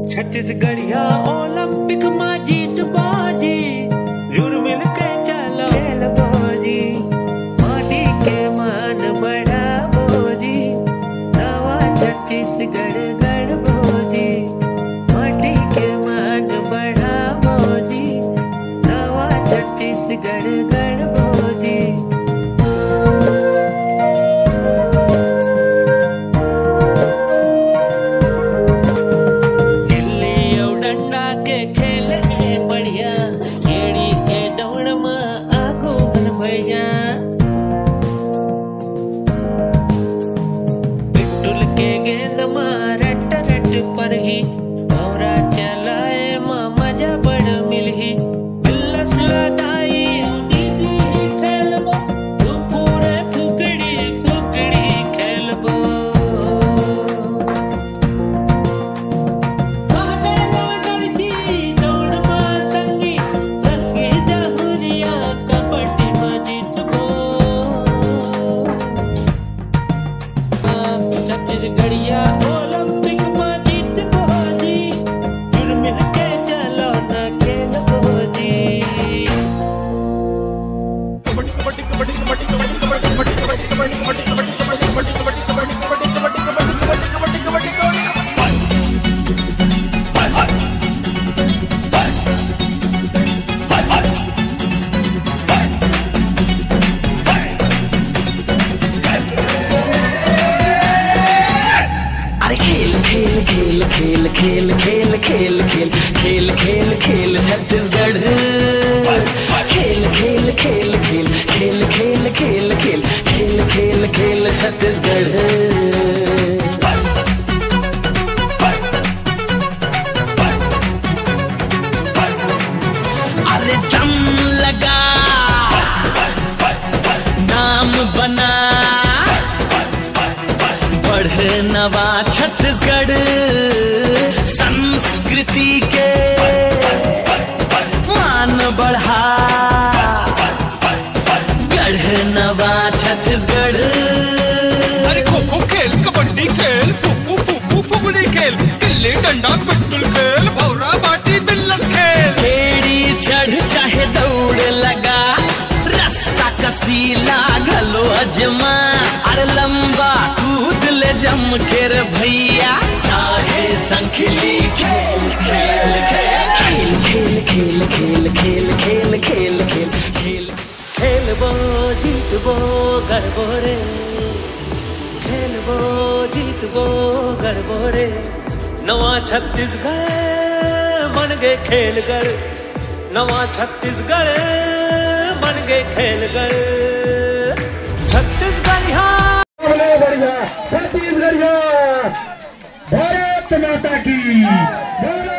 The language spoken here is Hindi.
छत्तीसगढ़िया ओलंपिक में जीत बाजी, जुड़ मिल के चलो खेल बाजी, माटी के मान बढ़ा बोजी, नवा छत्तीसगढ़ गढ़ बोजी, माटी के मान बढ़ा बोजी, नवा छत्तीसगढ़ गढ़ बोजी। पर ही भौरा चलाए माँ मजा बड़ मिलही, बिल्लस लदाई दीदी खेलबो, तू पूरे फुकड़ी फुकड़ी खेलबो। कागेला डरती दौड़ माँ संगी, संगी जहुरिया कबड्डी में जीतबो। छत्तीसगढ़िया ओलंपिक खेल खेल खेल खेल खेल खेल खेल खेल खेल छत्तीसगढ़, खेल खेल खेल खेल खेल खेल खेल खेल खेल खेल खेल छत्तीसगढ़। अरे दम लगा नाम बना बढ़े नवा छत्तीसगढ़, संस्कृति के मान बढ़ा गढ़ नवा छत्तीसगढ़। अरे खो खो खेल, कबड्डी खेल, फुकू फुकू फुगड़ी खेल, गिल्ली डंडा पिट्टुल खेल, भौरा बाटी बिल्लस खेल। खेड़ी चढ़ चाहे दौड़ लगा, रस्सा कसीला घलो अजमा, अरे लंबा कूद ले जम के रे भैया, चाहे संखली खेल खेल खेल खेल खेल खेल खेल खेल खेल खेल खेल खेलबो जीतबो गढ़बो रे, खेलबो जीतबो गढ़बो रे, नवा छत्तीसगढ़ बन गए खेलगढ़, नवा छत्तीसगढ़ बन गए खेलगढ़। छत्तीसगढ़िया बढ़िया छत्तीसगढ़िया, भारत माता की।